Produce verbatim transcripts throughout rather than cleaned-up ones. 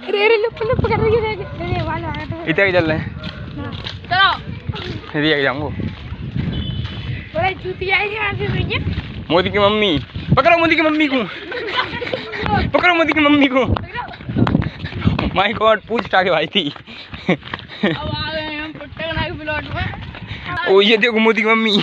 इतने चल रहे हैं जाऊंगा। मोदी की मम्मी पकड़ो, मोदी की मम्मी को पकड़ो, मोदी की मम्मी को। माय गॉड, पूछ उठा के भाई थी। ओ ये देखो मोदी की मम्मी।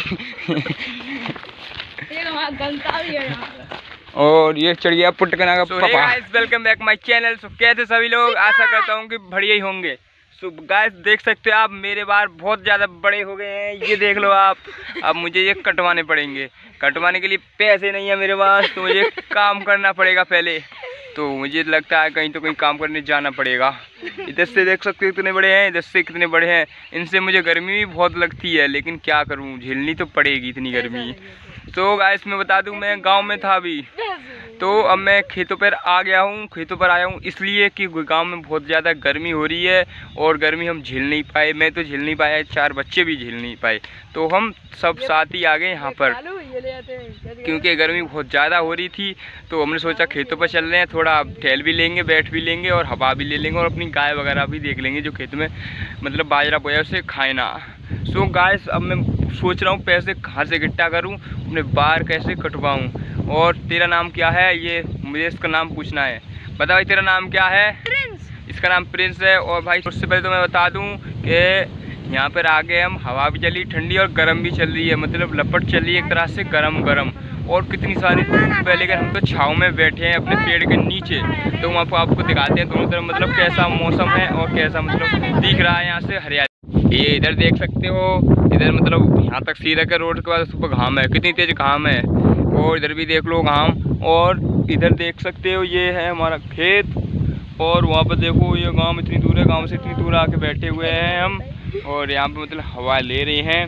और ये चढ़ गया पुटकना का पापा। Guys welcome back my channel. So कैसे सभी लोग, आशा करता हूँ कि बढ़िया ही होंगे। सो गाइस देख सकते हो आप, मेरे बाल बहुत ज़्यादा बड़े हो गए हैं, ये देख लो आप। अब मुझे ये कटवाने पड़ेंगे। कटवाने के लिए पैसे नहीं है मेरे पास, तो मुझे काम करना पड़ेगा पहले। तो मुझे लगता है कहीं तो कहीं काम करने जाना पड़ेगा। इधर से देख सकते हो कितने बड़े हैं, इधर से कितने बड़े हैं। इनसे मुझे गर्मी भी बहुत लगती है, लेकिन क्या करूं, झेलनी तो पड़ेगी इतनी गर्मी। तो गाइस मैं बता दूं, मैं गांव में था अभी, तो अब मैं खेतों पर आ गया हूँ। खेतों पर आया हूँ इसलिए कि गांव में बहुत ज़्यादा गर्मी हो रही है, और गर्मी हम झेल नहीं पाए। मैं तो झेल नहीं पाया, चार बच्चे भी झेल नहीं पाए, तो हम सब साथ ही आ गए यहाँ पर, क्योंकि गर्मी बहुत ज़्यादा हो रही थी। तो हमने सोचा खेतों पर चल रहे हैं, थोड़ा टहल भी लेंगे, बैठ भी लेंगे, और हवा भी ले लेंगे, और अपनी गाय वगैरह भी देख लेंगे जो खेत में मतलब बाजरा बोया उसे खाए ना। सो गाइस अब मैं सोच रहा हूँ पैसे कहाँ से इकट्ठा करूँ, अपने बाल कैसे कटवाऊँ। और तेरा नाम क्या है, ये मुझे इसका नाम पूछना है। बता भाई तेरा नाम क्या है? प्रिंस। इसका नाम प्रिंस है। और भाई उससे पहले तो मैं बता दूं कि यहाँ पर आगे हम हवा भी चली ठंडी और गर्म भी चल रही है, मतलब लपट चल रही है एक तरह से गरम गरम। और कितनी सारी धूप है, लेकिन हम तो छाँव में बैठे हैं अपने पेड़ के नीचे। तो हम आपको आपको दिखाते हैं दोनों तरफ मतलब कैसा मौसम है और कैसा मतलब दिख रहा है यहाँ से हरियाली। ये इधर देख सकते हो, इधर मतलब यहाँ तक सीधा के रोड के बाद सुबह घाम है, कितनी तेज घाम है। और इधर भी देख लो घाम, और इधर देख सकते हो ये है हमारा खेत, और वहाँ पर देखो ये गांव इतनी दूर है, गांव से इतनी दूर आके बैठे हुए हैं हम, और यहाँ पे मतलब हवा ले रहे हैं।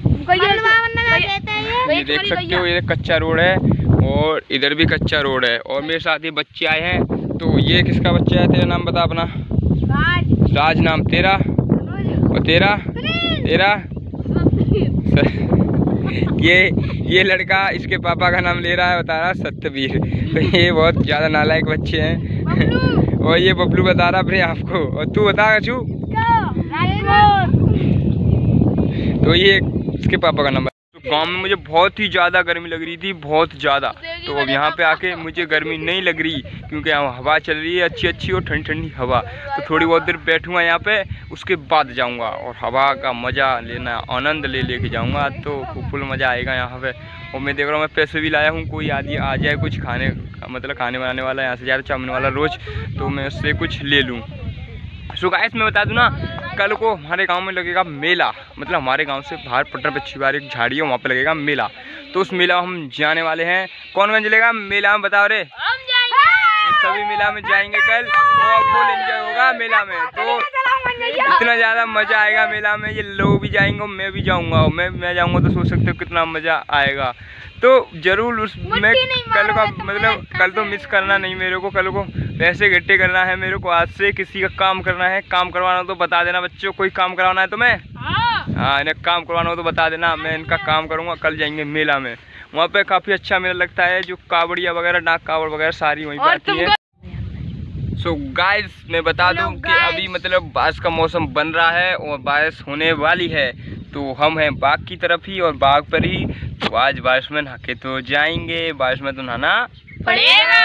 ये देख सकते हो ये कच्चा रोड है, और इधर भी कच्चा रोड है, और मेरे साथ ये बच्चे आए हैं। तो ये किसका बच्चा है? तेरा नाम बता अपना। राज। राज नाम तेरा, और तेरा तेरा ये ये लड़का इसके पापा का नाम ले रहा है, बता रहा सत्यवीर। तो ये बहुत ज़्यादा नालायक बच्चे हैं। और ये बबलू बता रहा अपने आपको, और तू बता चू। तो ये इसके पापा का नंबर। तो गांव में मुझे बहुत ही ज़्यादा गर्मी लग रही थी, बहुत ज़्यादा। तो अब यहाँ पे आके मुझे गर्मी नहीं लग रही, क्योंकि यहाँ हवा चल रही है अच्छी अच्छी और ठंडी ठंडी हवा। तो थोड़ी बहुत देर बैठूँगा यहाँ पे, उसके बाद जाऊँगा और हवा का मज़ा लेना, आनंद ले लेके जाऊँगा। तो फुल मज़ा आएगा यहाँ पे। और मैं देख रहा हूँ मैं पैसे भी लाया हूँ, कोई आदि आ जाए कुछ खाने मतलब खाने बनाने वाला यहाँ से ज़्यादा चाउमीन वाला रोज़, तो मैं उससे कुछ ले लूँ। सो गाइस मैं बता दूं ना, कल को हमारे गांव में लगेगा मेला, मतलब हमारे गांव से बाहर पट्टर पच्छी बार एक झाड़ी है, वहाँ पे लगेगा मेला। तो उस मेला हम जाने वाले हैं। कौन कौन चलेगा मेला में बताओ रे? हम जाएंगे। सभी मेला में जाएंगे कल, और फुल एंजॉय होगा मेला में। तो इतना ज़्यादा मज़ा आएगा मेला में, ये लोग भी जाएंगे, मैं भी जाऊँगा। मैं मैं जाऊँगा तो सोच सकते हो कितना मज़ा आएगा। तो ज़रूर उसमें कल का मतलब कल तो मिस करना नहीं मेरे को, कल को पैसे इकट्ठे करना है मेरे को। आज से किसी का काम करना है, काम करवाना तो बता देना बच्चों, कोई काम करवाना है तो मैं हाँ इन्हें काम करवाना हो तो बता देना, मैं इनका काम करूँगा। कल जाएंगे मेला में, वहाँ पे काफ़ी अच्छा मेला लगता है, जो कावड़िया वगैरह डाक कावड़ वगैरह सारी वहीं पर आती है। सो गाइस मैं बता दूं कि अभी मतलब बारिश का मौसम बन रहा है और बारिश होने वाली है। तो हम हैं बाग की तरफ ही और बाग पर ही। तो आज बारिश में नहा के तो जाएंगे, बारिश में तो नहाना पड़ेगा।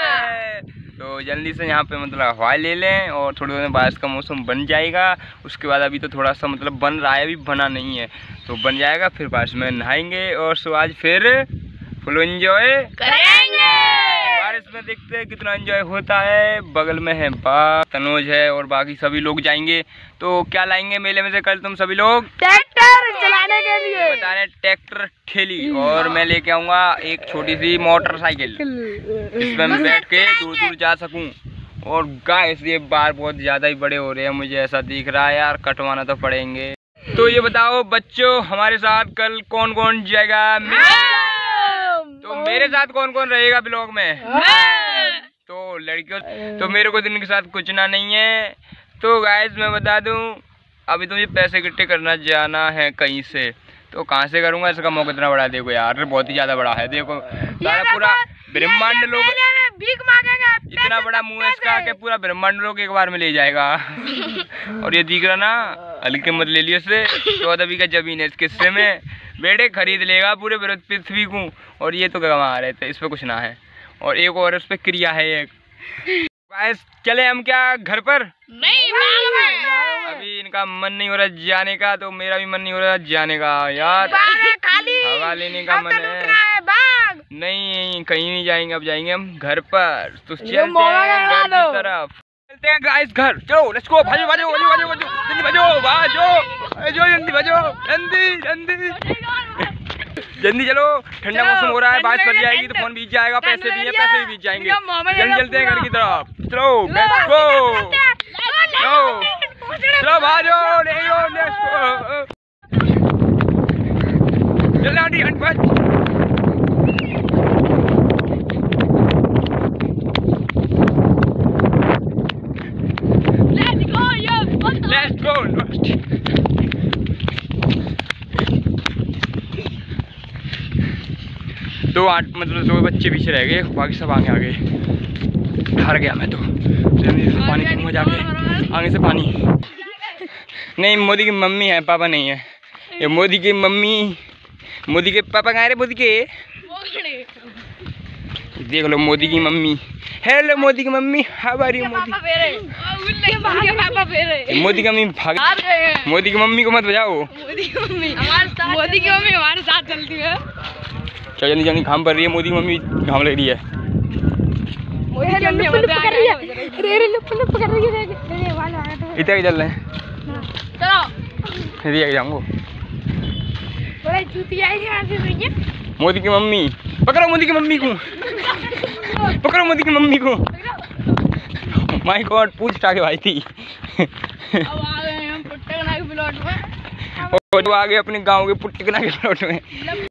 तो जल्दी से यहाँ पे मतलब हवा ले लें, और थोड़ी देर में बारिश का मौसम बन जाएगा। उसके बाद अभी तो थोड़ा सा मतलब बन रहा है, अभी बना नहीं है, तो बन जाएगा, फिर बारिश में नहाएंगे। और सो आज फिर फुल एंजॉय करेंगे। बारिश में देखते हैं कितना एंजॉय होता है। बगल में है बाग, तनोज है, और बाकी सभी लोग जाएंगे। तो क्या लाएंगे मेले में से कल तुम सभी लोग? ट्रैक्टर चलाने के लिए बता रहे, ट्रैक्टर ठेली, और मैं लेके आऊँगा एक छोटी सी मोटरसाइकिल, इसमें मैं बैठ के दूर दूर जा सकूँ। और गाइस ये बाल बहुत ज़्यादा ही बड़े हो रहे हैं, मुझे ऐसा दिख रहा है यार, कटवाना तो पड़ेंगे। तो ये बताओ बच्चों, हमारे साथ कल कौन कौन जाएगा? तो मेरे साथ कौन कौन रहेगा ब्लॉग में? तो लड़कियों तो मेरे को दिन के साथ कुछ ना नहीं है। तो गाइस मैं बता दूं, अभी तो मुझे पैसे इकट्ठे करना जाना है कहीं से, तो कहाँ से करूँगा? इसका मौका इतना बड़ा देखो यार, बहुत ही ज़्यादा बड़ा है। देखो सारा पूरा ब्रह्मांड लोग भीख मांगेगा, इतना बड़ा मुंह है इसका कि पूरा ब्रह्मांड लोग एक बार में ले जाएगा। और ये दिख रहा ना, हल्के मत ले लियो इससे, चौदह बीघा जमीन है इसके हिस्से में, बेटे खरीद लेगा पूरे पृथ्वी को। और ये तो कमा रहे थे, इस पे कुछ ना है। और एक और उस पे क्रिया है एक। चले हम क्या घर पर? नहीं, अभी इनका मन नहीं हो रहा जाने का, तो मेरा भी मन नहीं हो रहा जाने का यार, हवा लेने का मन है। नहीं कहीं नहीं जाएंगे, अब जाएंगे हम घर पर। तो चलते हैं घर की तरफ, चलते हैं गाइस घर। चलो लेट्स गो, भाजो भाजो भाजो भाजो भाजो जल्दी भाजो भाजो भाजो जल्दी भाजो जल्दी जल्दी जल्दी चलो। ठंडा मौसम हो रहा है, बारिश पड़ जाएगी तो फोन बीत जाएगा, पैसे भी है, पैसे भी बीत जाएंगे। जल्दी चलते हैं घर की तरफ। चलो लेट्स गो, चलो चलो भाजो, लेट्स गो। चलो आंटी हट बच। Let's go. दो आठ मतलब दो बच्चे पीछे रह गए, बाकी सब आगे आ गए। हार गया मैं तो। जल्दी से पानी पीऊंगा जाके, आगे से पानी। नहीं मोदी की मम्मी है, पापा नहीं है। ये मोदी की मम्मी, मोदी के पापा कहाँ है रे? मोदी के देख लो, मोदी की मम्मी। हेलो मोदी की mummy, how are you? Modi Modi की मम्मी भाग, मोदी की मम्मी को मत बजाओ। मोदी की मम्मी मोदी की मम्मी हमारे साथ चलती है। चल जल्दी जल्दी, घाम पड़ रही है, मोदी की मम्मी घाम लग रही है। इतना ही चल रहे हैं, चलो जाऊंगा। मोदी की मम्मी पकड़ो, मोदी की मम्मी को पकड़ो, मोदी की मम्मी को। माय गॉड, पूछ आगे भाई थी। अब आ गए हम पुट्टे के प्लॉट में, और आ गए अपने गांव के पुट्टे के प्लॉट में।